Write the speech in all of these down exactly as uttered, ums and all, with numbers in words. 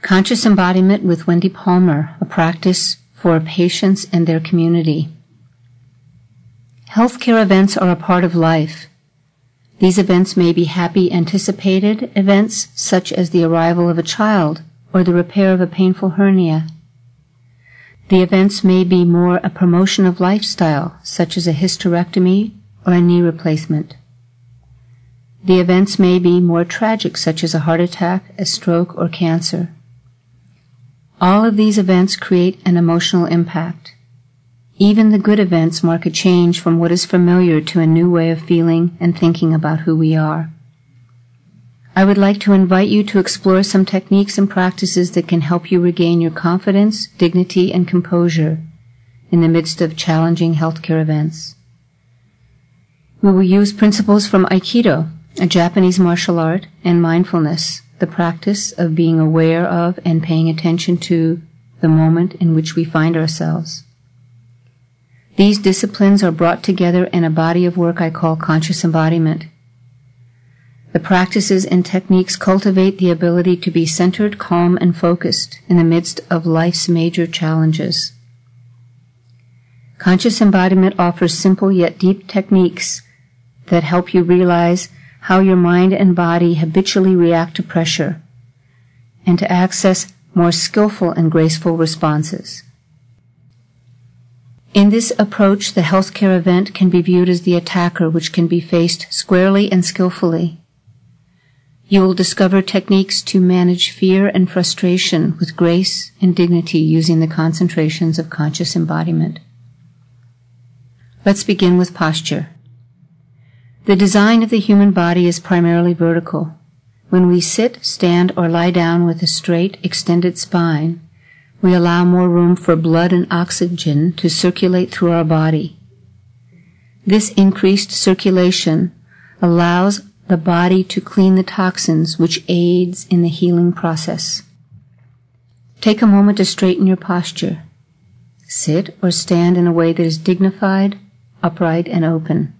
Conscious Embodiment with Wendy Palmer, a practice for patients and their community. Healthcare events are a part of life. These events may be happy anticipated events such as the arrival of a child or the repair of a painful hernia. The events may be more a promotion of lifestyle such as a hysterectomy or a knee replacement. The events may be more tragic such as a heart attack, a stroke, or cancer. All of these events create an emotional impact. Even the good events mark a change from what is familiar to a new way of feeling and thinking about who we are. I would like to invite you to explore some techniques and practices that can help you regain your confidence, dignity, and composure in the midst of challenging healthcare events. We will use principles from Aikido, a Japanese martial art, and mindfulness, the practice of being aware of and paying attention to the moment in which we find ourselves. These disciplines are brought together in a body of work I call conscious embodiment. The practices and techniques cultivate the ability to be centered, calm, and focused in the midst of life's major challenges. Conscious embodiment offers simple yet deep techniques that help you realize how your mind and body habitually react to pressure, and to access more skillful and graceful responses. In this approach, the healthcare event can be viewed as the attacker, which can be faced squarely and skillfully. You will discover techniques to manage fear and frustration with grace and dignity using the concentrations of conscious embodiment. Let's begin with posture. The design of the human body is primarily vertical. When we sit, stand, or lie down with a straight, extended spine, we allow more room for blood and oxygen to circulate through our body. This increased circulation allows the body to clean the toxins, which aids in the healing process. Take a moment to straighten your posture. Sit or stand in a way that is dignified, upright, and open.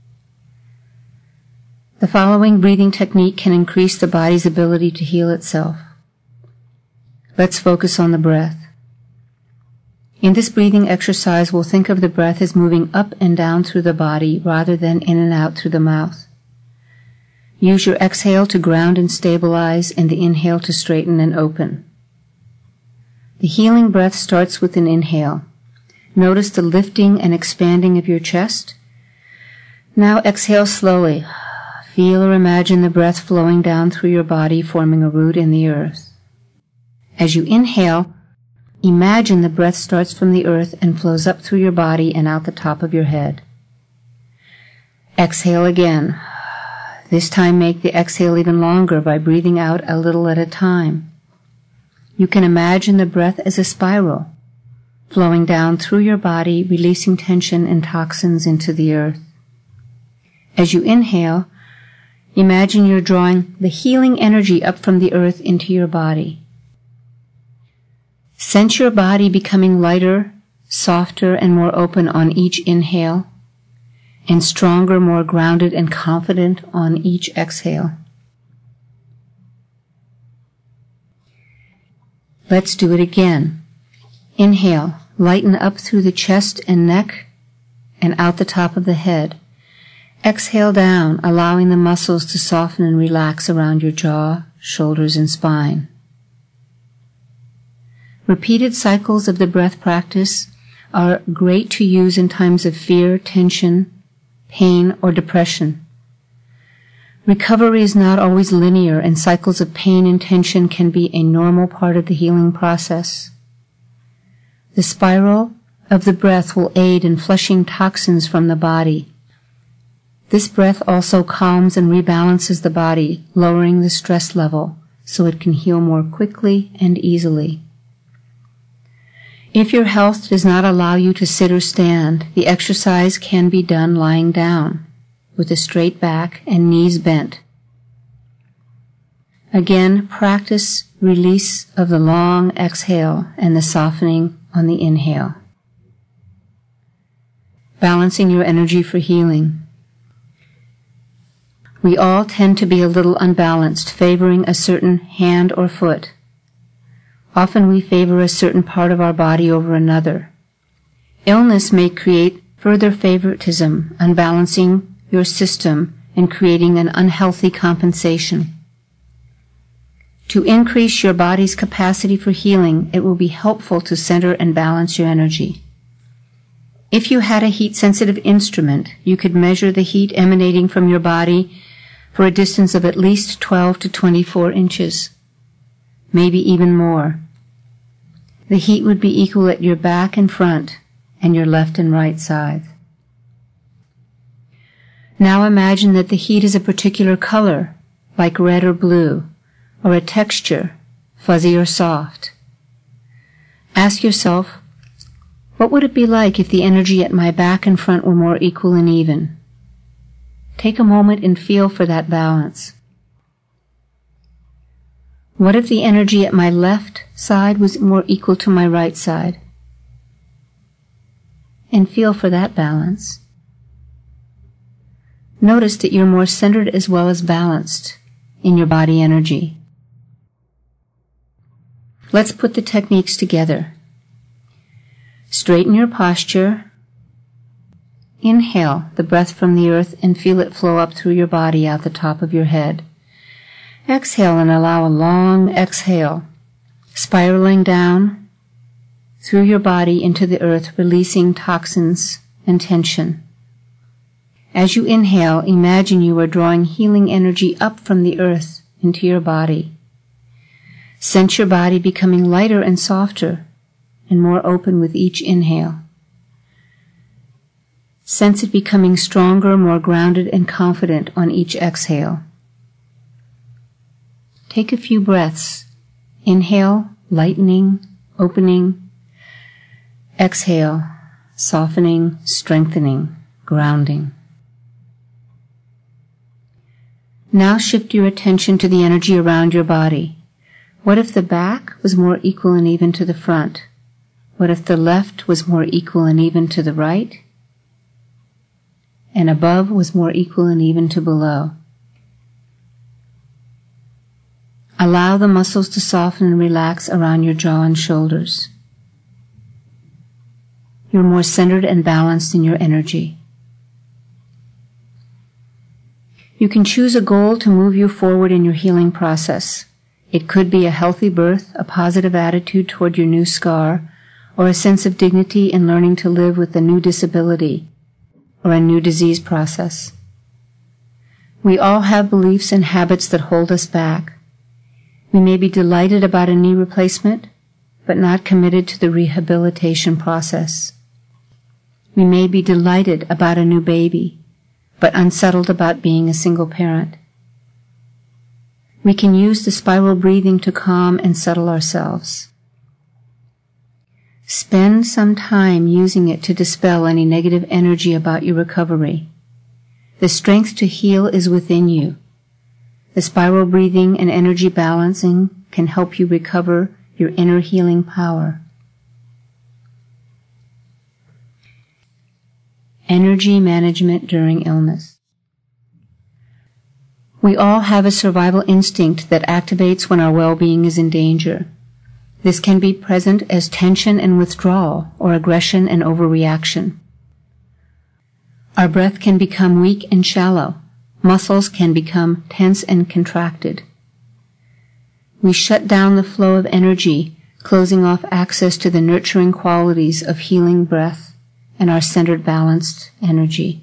The following breathing technique can increase the body's ability to heal itself. Let's focus on the breath. In this breathing exercise, we'll think of the breath as moving up and down through the body rather than in and out through the mouth. Use your exhale to ground and stabilize, and the inhale to straighten and open. The healing breath starts with an inhale. Notice the lifting and expanding of your chest. Now exhale slowly. Feel or imagine the breath flowing down through your body, forming a root in the earth. As you inhale, imagine the breath starts from the earth and flows up through your body and out the top of your head. Exhale again. This time make the exhale even longer by breathing out a little at a time. You can imagine the breath as a spiral, flowing down through your body, releasing tension and toxins into the earth. As you inhale, imagine you're drawing the healing energy up from the earth into your body. Sense your body becoming lighter, softer, and more open on each inhale, and stronger, more grounded and confident on each exhale. Let's do it again. Inhale, lighten up through the chest and neck and out the top of the head. Exhale down, allowing the muscles to soften and relax around your jaw, shoulders, and spine. Repeated cycles of the breath practice are great to use in times of fear, tension, pain, or depression. Recovery is not always linear, and cycles of pain and tension can be a normal part of the healing process. The spiral of the breath will aid in flushing toxins from the body. This breath also calms and rebalances the body, lowering the stress level so it can heal more quickly and easily. If your health does not allow you to sit or stand, the exercise can be done lying down, with a straight back and knees bent. Again, practice release of the long exhale and the softening on the inhale. Balancing your energy for healing. We all tend to be a little unbalanced, favoring a certain hand or foot. Often we favor a certain part of our body over another. Illness may create further favoritism, unbalancing your system and creating an unhealthy compensation. To increase your body's capacity for healing, it will be helpful to center and balance your energy. If you had a heat-sensitive instrument, you could measure the heat emanating from your body for a distance of at least twelve to twenty-four inches, maybe even more. The heat would be equal at your back and front and your left and right sides. Now imagine that the heat is a particular color, like red or blue, or a texture, fuzzy or soft. Ask yourself, what would it be like if the energy at my back and front were more equal and even? Take a moment and feel for that balance. What if the energy at my left side was more equal to my right side? And feel for that balance. Notice that you're more centered as well as balanced in your body energy. Let's put the techniques together. Straighten your posture. Inhale the breath from the earth and feel it flow up through your body out the top of your head. Exhale and allow a long exhale, spiraling down through your body into the earth, releasing toxins and tension. As you inhale, imagine you are drawing healing energy up from the earth into your body. Sense your body becoming lighter and softer and more open with each inhale. Sense it becoming stronger, more grounded and confident on each exhale. Take a few breaths. Inhale, lightening, opening. Exhale, softening, strengthening, grounding. Now shift your attention to the energy around your body. What if the back was more equal and even to the front? What if the left was more equal and even to the right? And above was more equal and even to below? Allow the muscles to soften and relax around your jaw and shoulders. You're more centered and balanced in your energy. You can choose a goal to move you forward in your healing process. It could be a healthy birth, a positive attitude toward your new scar, or a sense of dignity in learning to live with a new disability or a new disease process. We all have beliefs and habits that hold us back. We may be delighted about a knee replacement, but not committed to the rehabilitation process. We may be delighted about a new baby, but unsettled about being a single parent. We can use the spiral breathing to calm and settle ourselves. Spend some time using it to dispel any negative energy about your recovery. The strength to heal is within you. The spiral breathing and energy balancing can help you recover your inner healing power. Energy management during illness. We all have a survival instinct that activates when our well-being is in danger. This can be present as tension and withdrawal, or aggression and overreaction. Our breath can become weak and shallow. Muscles can become tense and contracted. We shut down the flow of energy, closing off access to the nurturing qualities of healing breath and our centered, balanced energy.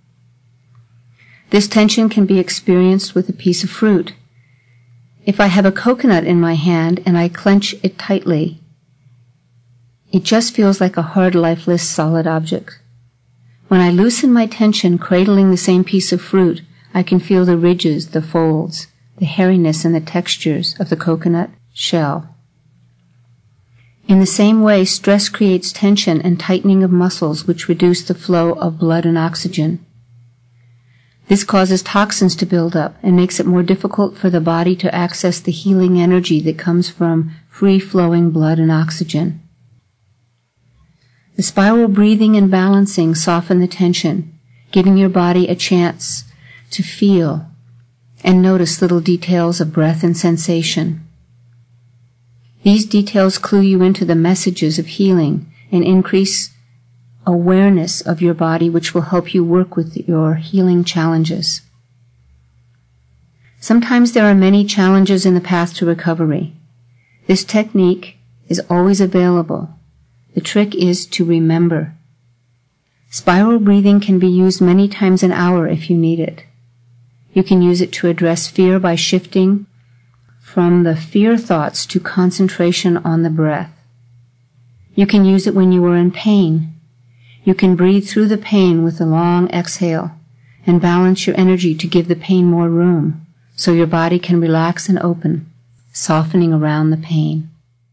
This tension can be experienced with a piece of fruit. If I have a coconut in my hand and I clench it tightly, it just feels like a hard, lifeless, solid object. When I loosen my tension, cradling the same piece of fruit, I can feel the ridges, the folds, the hairiness and the textures of the coconut shell. In the same way, stress creates tension and tightening of muscles, which reduce the flow of blood and oxygen. This causes toxins to build up and makes it more difficult for the body to access the healing energy that comes from free-flowing blood and oxygen. The spiral breathing and balancing soften the tension, giving your body a chance to feel and notice little details of breath and sensation. These details clue you into the messages of healing and increase awareness of your body, which will help you work with your healing challenges. Sometimes there are many challenges in the path to recovery. This technique is always available. The trick is to remember. Spiral breathing can be used many times an hour if you need it. You can use it to address fear by shifting from the fear thoughts to concentration on the breath. You can use it when you are in pain. You can breathe through the pain with a long exhale and balance your energy to give the pain more room so your body can relax and open, softening around the pain.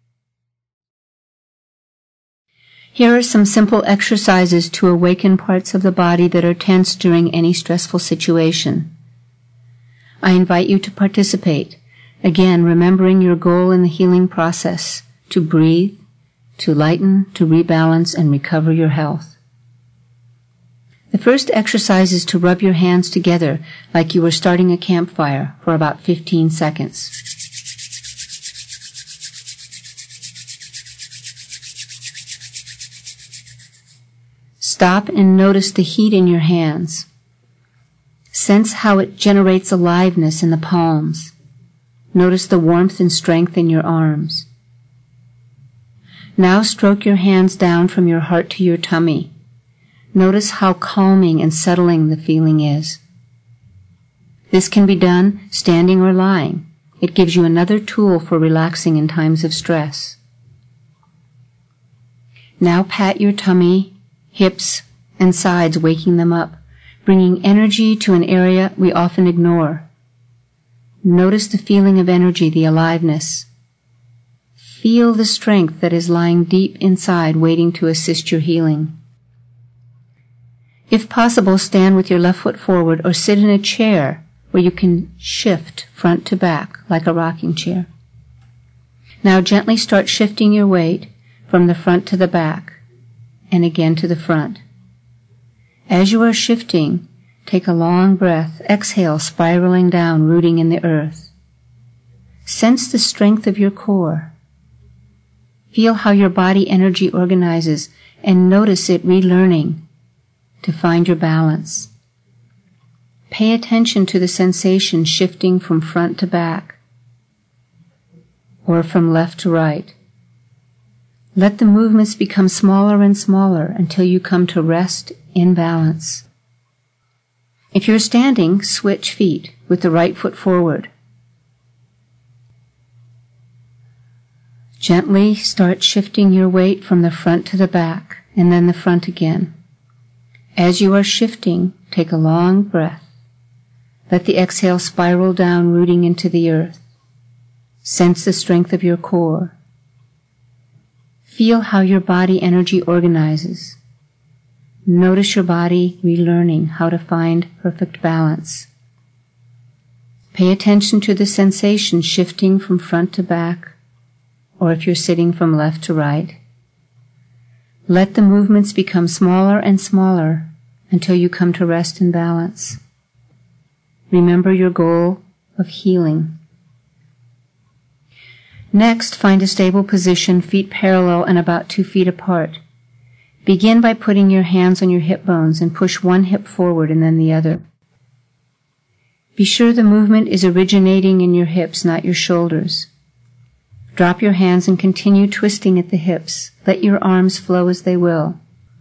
Here are some simple exercises to awaken parts of the body that are tense during any stressful situation. I invite you to participate, again remembering your goal in the healing process, to breathe, to lighten, to rebalance, and recover your health. The first exercise is to rub your hands together like you were starting a campfire for about fifteen seconds. Stop and notice the heat in your hands. Sense how it generates aliveness in the palms. Notice the warmth and strength in your arms. Now stroke your hands down from your heart to your tummy. Notice how calming and settling the feeling is. This can be done standing or lying. It gives you another tool for relaxing in times of stress. Now pat your tummy, hips, and sides, waking them up, bringing energy to an area we often ignore. Notice the feeling of energy, the aliveness. Feel the strength that is lying deep inside, waiting to assist your healing. If possible, stand with your left foot forward or sit in a chair where you can shift front to back like a rocking chair. Now gently start shifting your weight from the front to the back and again to the front. As you are shifting, take a long breath. Exhale, spiraling down, rooting in the earth. Sense the strength of your core. Feel how your body energy organizes and notice it relearning to find your balance. Pay attention to the sensation shifting from front to back or from left to right. Let the movements become smaller and smaller until you come to rest in balance. If you're standing, switch feet with the right foot forward. Gently start shifting your weight from the front to the back and then the front again. As you are shifting, take a long breath. Let the exhale spiral down, rooting into the earth. Sense the strength of your core. Feel how your body energy organizes. Notice your body relearning how to find perfect balance. Pay attention to the sensation shifting from front to back, or if you're sitting from left to right. Let the movements become smaller and smaller until you come to rest in balance. Remember your goal of healing. Next, find a stable position, feet parallel and about two feet apart. Begin by putting your hands on your hip bones and push one hip forward and then the other. Be sure the movement is originating in your hips, not your shoulders. Drop your hands and continue twisting at the hips. Let your arms flow as they will.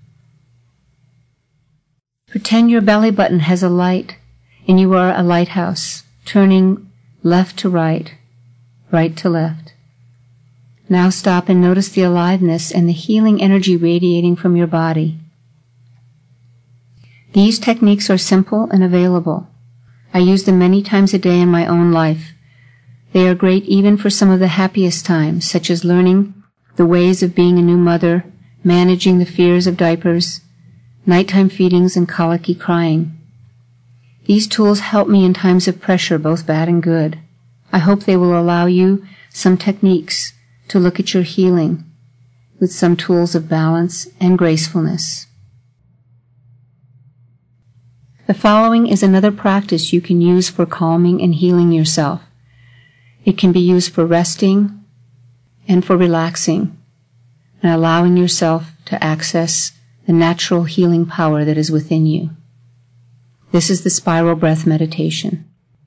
Pretend your belly button has a light and you are a lighthouse, turning left to right, right to left. Now stop and notice the aliveness and the healing energy radiating from your body. These techniques are simple and available. I use them many times a day in my own life. They are great even for some of the happiest times, such as learning the ways of being a new mother, managing the fears of diapers, nighttime feedings, and colicky crying. These tools help me in times of pressure, both bad and good. I hope they will allow you some techniques to look at your healing with some tools of balance and gracefulness. The following is another practice you can use for calming and healing yourself. It can be used for resting and for relaxing and allowing yourself to access the natural healing power that is within you. This is the spiral breath meditation.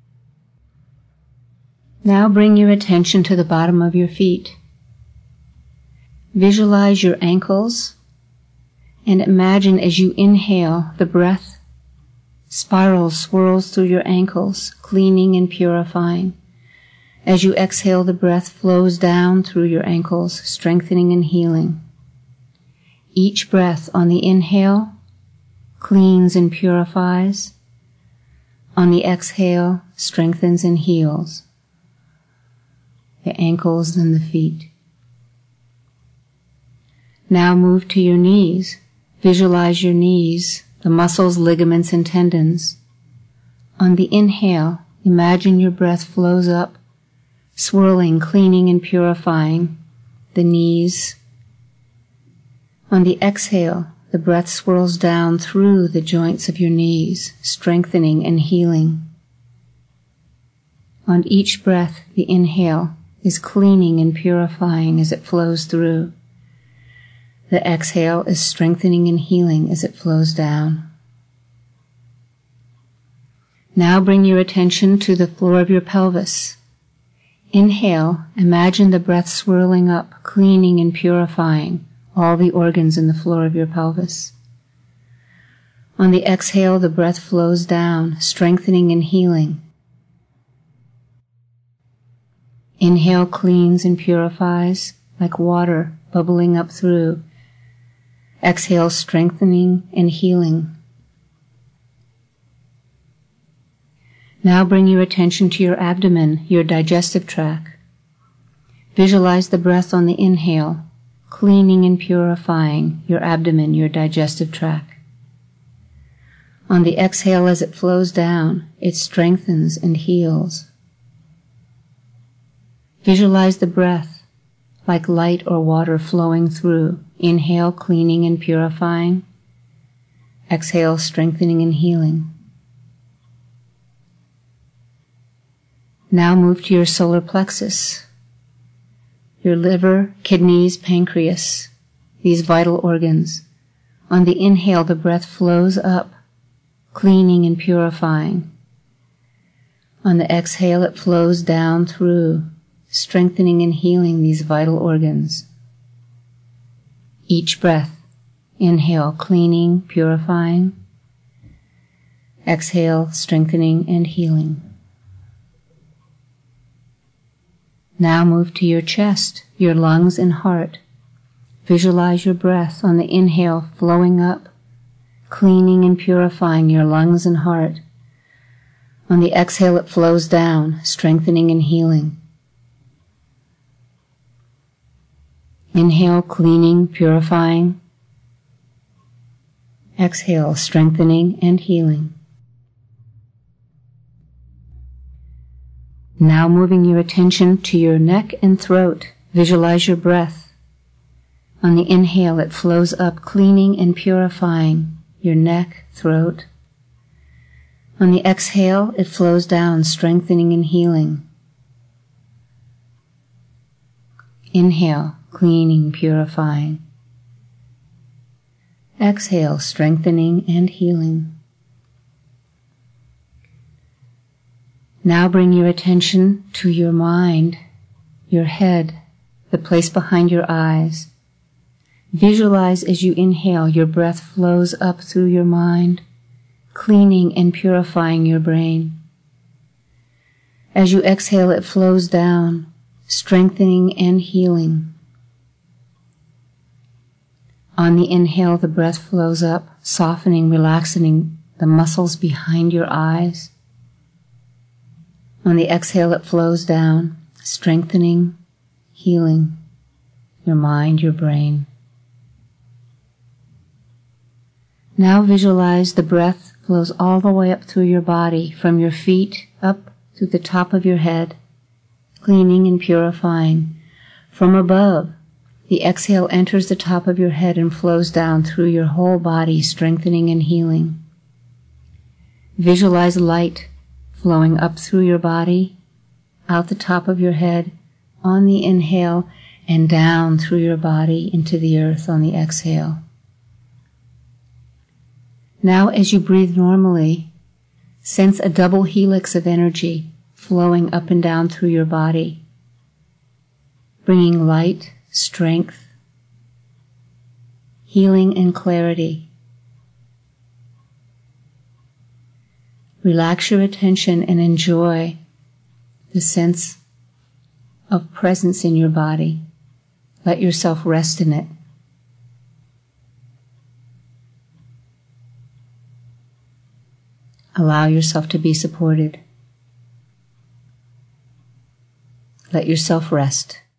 Now bring your attention to the bottom of your feet. Visualize your ankles and imagine as you inhale, the breath spirals, swirls through your ankles, cleaning and purifying. As you exhale, the breath flows down through your ankles, strengthening and healing. Each breath on the inhale cleans and purifies. On the exhale, strengthens and heals the ankles and the feet. Now move to your knees. Visualize your knees, the muscles, ligaments, and tendons. On the inhale, imagine your breath flows up, swirling, cleaning, and purifying the knees. On the exhale, the breath swirls down through the joints of your knees, strengthening and healing. On each breath, the inhale is cleaning and purifying as it flows through. The exhale is strengthening and healing as it flows down. Now bring your attention to the floor of your pelvis. Inhale, imagine the breath swirling up, cleaning and purifying all the organs in the floor of your pelvis. On the exhale, the breath flows down, strengthening and healing. Inhale cleans and purifies like water bubbling up through. Exhale, strengthening and healing. Now bring your attention to your abdomen, your digestive tract. Visualize the breath on the inhale, cleaning and purifying your abdomen, your digestive tract. On the exhale, as it flows down, it strengthens and heals. Visualize the breath like light or water flowing through. Inhale, cleaning and purifying. Exhale, strengthening and healing. Now move to your solar plexus, your liver, kidneys, pancreas, these vital organs. On the inhale, the breath flows up, cleaning and purifying. On the exhale, it flows down through, strengthening and healing these vital organs. Each breath, inhale, cleaning, purifying. Exhale, strengthening and healing. Now move to your chest, your lungs and heart. Visualize your breath on the inhale flowing up, cleaning and purifying your lungs and heart. On the exhale, it flows down, strengthening and healing. Inhale, cleaning, purifying. Exhale, strengthening and healing. Now moving your attention to your neck and throat. Visualize your breath. On the inhale, it flows up, cleaning and purifying your neck, throat. On the exhale, it flows down, strengthening and healing. Inhale, cleaning, purifying. Exhale, strengthening and healing. Now bring your attention to your mind, your head, the place behind your eyes. Visualize as you inhale, your breath flows up through your mind, cleaning and purifying your brain. As you exhale, it flows down, strengthening and healing. On the inhale, the breath flows up, softening, relaxing the muscles behind your eyes. On the exhale, it flows down, strengthening, healing your mind, your brain. Now visualize the breath flows all the way up through your body, from your feet up to the top of your head, cleaning and purifying. From above, the exhale enters the top of your head and flows down through your whole body, strengthening and healing. Visualize light flowing up through your body, out the top of your head, on the inhale, and down through your body into the earth on the exhale. Now, as you breathe normally, sense a double helix of energy flowing up and down through your body, bringing light, strength, healing, and clarity. Relax your attention and enjoy the sense of presence in your body. Let yourself rest in it. Allow yourself to be supported. Let yourself rest.